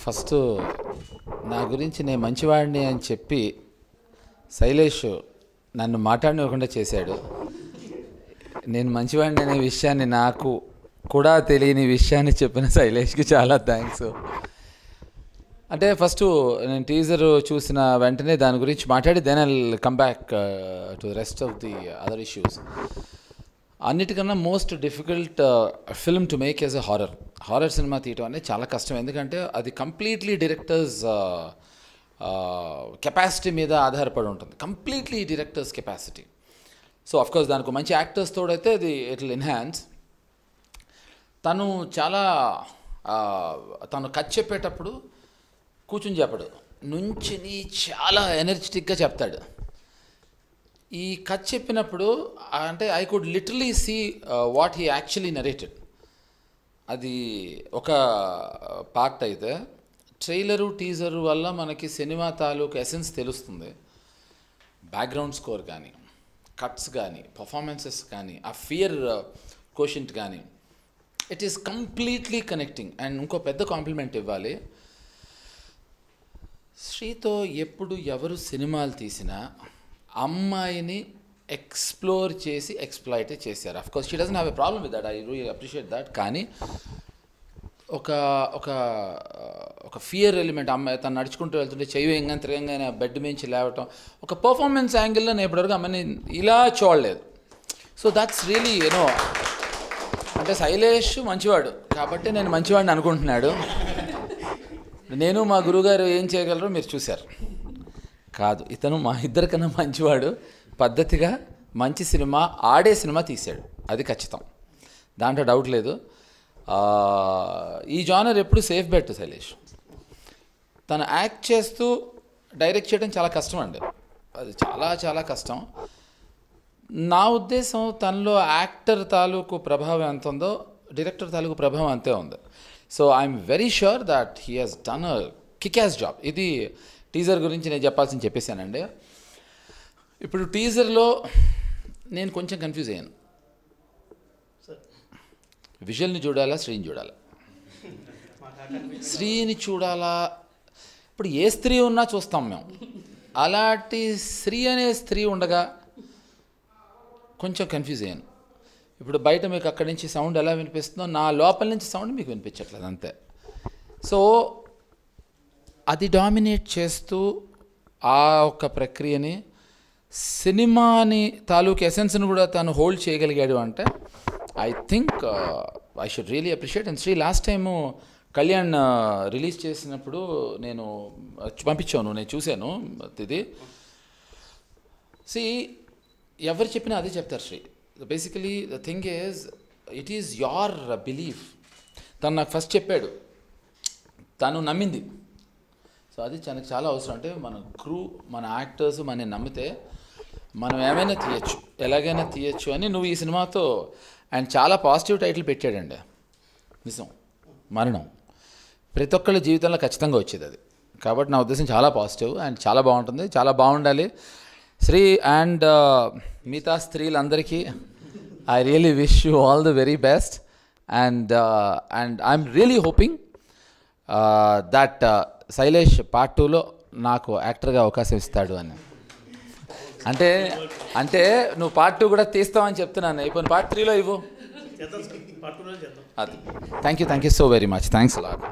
First నా గురించి నేను మంచివాడిని అని చెప్పి శైలేష్ నన్ను మాట్లాడనివ్వకుండా చేశాడు. నేను మంచివాడిని అనే విషయాన్ని నాకు కూడా తెలియని విషయాన్ని చెప్పిన శైలేష్కి చాలా థ్యాంక్స్. అంటే ఫస్ట్ నేను టీజర్ చూసిన వెంటనే దాని గురించి మాట్లాడి then I will come back to the rest of the other issues. అన్నిటికన్నా most difficult film to make as a horror cinema తీయటం అనేది చాలా కష్టం. ఎందుకంటే అది కంప్లీట్లీ డైరెక్టర్స్ కెపాసిటీ మీద ఆధారపడి ఉంటుంది, completely directors capacity. So of course దానికి మంచి యాక్టర్స్ తోడైతే అది ఇట్ విల్ ఎన్హాన్స్. తను చాలా తను కథ చెప్పేటప్పుడు కూర్చుని చెప్పడు, నుంచిని చాలా ఎనర్జెటిక్గా చెప్తాడు. ఈ కథ చెప్పినప్పుడు అంటే I could literally see what he actually narrated. అది ఒక పార్ట్ అయితే ట్రైలరు టీజరు వల్ల మనకి సినిమా తాలూకు ఎసెన్స్ తెలుస్తుంది. బ్యాక్గ్రౌండ్ స్కోర్ కానీ, కట్స్ కానీ, పర్ఫార్మెన్సెస్ కానీ, ఆ ఫియర్ కోషెంట్ కానీ, it is completely connecting. And ఇంకో పెద్ద కాంప్లిమెంట్ ఇవ్వాలి, శ్రీతో ఎప్పుడు ఎవరు సినిమాలు తీసినా అమ్మాయిని ఎక్స్ప్లోర్ చేసి ఎక్స్ప్లాయిటే చేశారు. Of course she doesn't have a problem with that, I really appreciate that. కానీ ఒక ఒక ఒక ఫియర్ ఎలిమెంట్, అమ్మాయి తను నడుచుకుంటూ వెళ్తుంటే చెయ్యి వేయంగా తిరగంగానే బెడ్ మించి లేవటం, ఒక పర్ఫార్మెన్స్ యాంగిల్లో నేను ఇప్పటివరకు అమ్మాయిని ఇలా చూడలేదు. సో దట్స్ రియలీ యూనో, అంటే శైలేష్ మంచివాడు కాబట్టి నేను మంచివాడిని అనుకుంటున్నాడు. నేను మా గురువుగారు ఏం చేయగలరో మీరు చూశారు. కాదు, ఇతను మా ఇద్దరికన్నా మంచివాడు, పద్ధతిగా మంచి సినిమా, ఆడే సినిమా తీశాడు, అది ఖచ్చితం, దాంట్లో డౌట్ లేదు. ఈ జానర్ ఎప్పుడు సేఫ్ బెట్ శైలేష్. తను యాక్ట్ చేస్తూ డైరెక్ట్ చేయడం చాలా కష్టం అండి, అది చాలా చాలా కష్టం. నా ఉద్దేశం తనలో యాక్టర్ తాలూకు ప్రభావం ఎంత ఉందో డైరెక్టర్ తాలూకు ప్రభావం అంతే ఉంది. So I'm very sure that he has done a kick ass job. ఇది టీజర్ గురించి నేను చెప్పాల్సింది చెప్పేశానండి. ఇప్పుడు టీజర్లో నేను కొంచెం కన్ఫ్యూజ్ అయ్యాను, విజువల్ని చూడాలా శ్రీని చూడాలా, శ్రీని చూడాలా. ఇప్పుడు ఏ స్త్రీ ఉన్నా చూస్తాం మేము, అలాంటి శ్రీ అనే స్త్రీ ఉండగా కొంచెం కన్ఫ్యూజ్ అయ్యాను. ఇప్పుడు బయట మీకు అక్కడి నుంచి సౌండ్ ఎలా వినిపిస్తుందో నా లోపల నుంచి సౌండ్ మీకు వినిపించట్లేదు అంతే. సో అది డామినేట్ చేస్తూ ఆ ఒక్క ప్రక్రియని, సినిమాని తాలూకు ఎసెన్స్ని కూడా తను హోల్డ్ చేయగలిగాడు అంటే I think I should really appreciate. And Sri last time Kalyan release చేసినప్పుడు నేను పంపించాను, నేను చూశాను. ఇది సి ఎవరు చెప్పినా అదే చెప్తారు Sri. Basically the thing is it is your belief. తను నాకు ఫస్ట్ చెప్పాడు, తను నమ్మింది. సో అది తనకు చాలా అవసరం. అంటే మన క్రూ, మన యాక్టర్స్ మనని నమ్మితే మనం ఏమైనా తీయచ్చు, ఎలాగైనా తీయచ్చు అని నువ్వు ఈ సినిమాతో ఆయన చాలా పాజిటివ్ టైటిల్ పెట్టాడండి. నిజం, మరణం ప్రతి ఒక్కళ్ళ జీవితంలో ఖచ్చితంగా వచ్చేది అది. కాబట్టి నా ఉద్దేశం చాలా పాజిటివ్ అండ్ చాలా బాగుంటుంది, చాలా బాగుండాలి శ్రీ. అండ్ మిగతా స్త్రీలందరికీ I really wish you all the very best. And I'm really hoping that Shailesh part 2లో నాకు యాక్టర్గా అవకాశం ఇస్తాడు అని. అంటే నువ్వు పార్ట్ 2 కూడా తీస్తావని చెప్తున్నాను. ఇప్పుడు పార్ట్ 3లో ఇవ్వు. అది thank you so very much. Thanks allot.